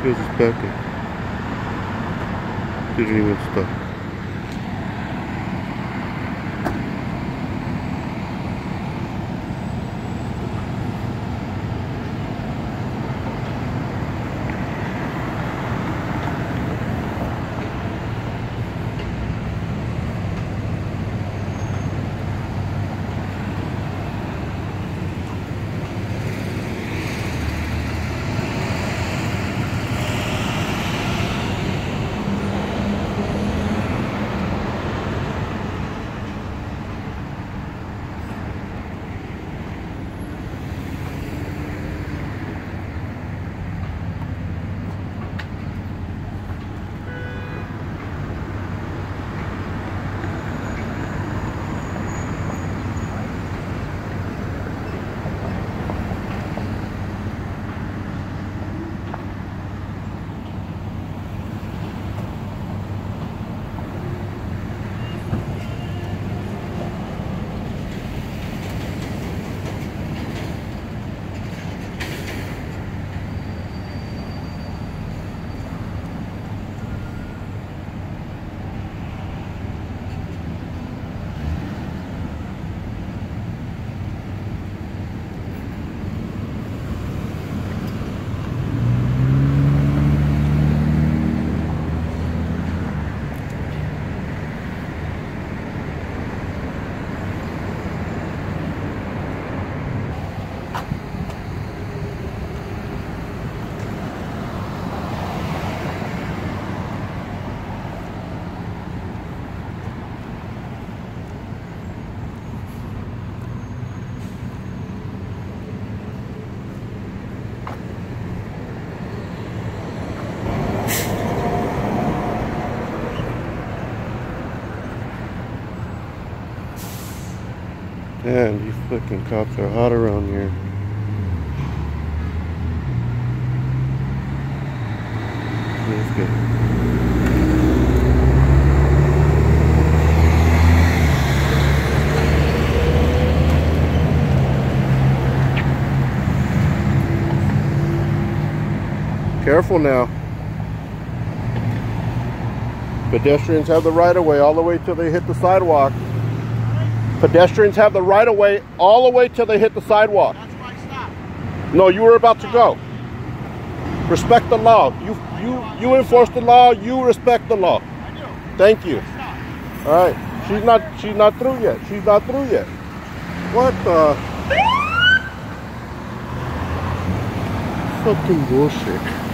Here's his packet. Didn't even stop. Damn, these fucking cops are hot around here. Let's get it. Careful now. Pedestrians have the right of way all the way till they hit the sidewalk. Pedestrians have the right of way all the way till they hit the sidewalk. That's why I stopped. No, you were about to go. Respect the law. You enforce the law. You respect the law. I do. Thank you. All right. She's not through yet. She's not through yet. What the? Fucking bullshit.